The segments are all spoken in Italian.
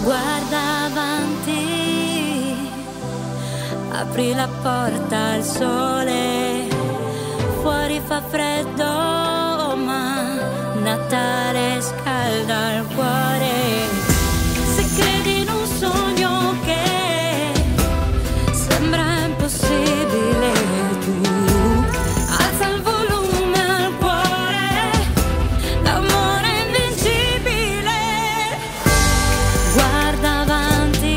Guarda avanti, apri la porta al sole, fuori fa freddo ma Natale scalda il cuore. Se credi in un sogno che sembra impossibile, tu alza il volume al cuore, l'amore è invincibile. Guarda avanti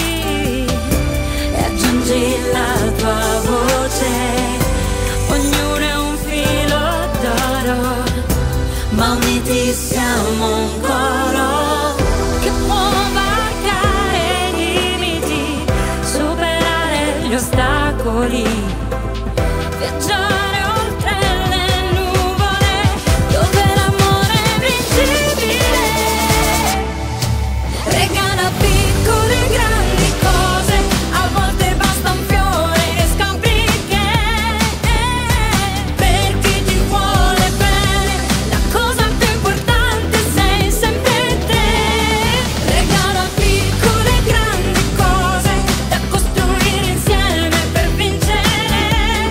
e aggiungi la tua voce, ognuno è un filo d'oro, ma uniti siamo un coro che può varcare i limiti, superare gli ostacoli, viaggiare oltre le nuvole, dove l'amore è invincibile. Regala piccole e grandi cose, a volte basta un fiore e scopri che per chi ti vuole bene la cosa più importante sei sempre te. Regala piccole e grandi cose da costruire insieme per vincere,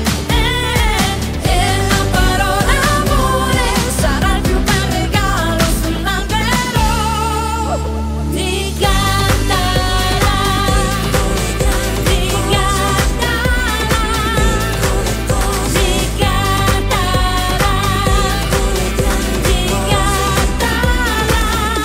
e la parola amore sarà il più bel regalo sull'albero di Gattara, di Gattara, di Gattara, di Gattara.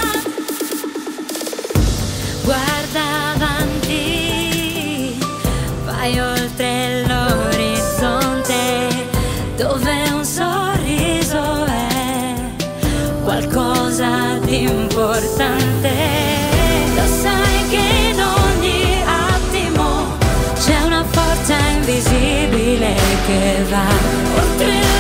Guarda avanti, vai oltre l'orizzonte, dove un sorriso è qualcosa di importante. Lo sai che in ogni attimo c'è una forza invisibile che va oltre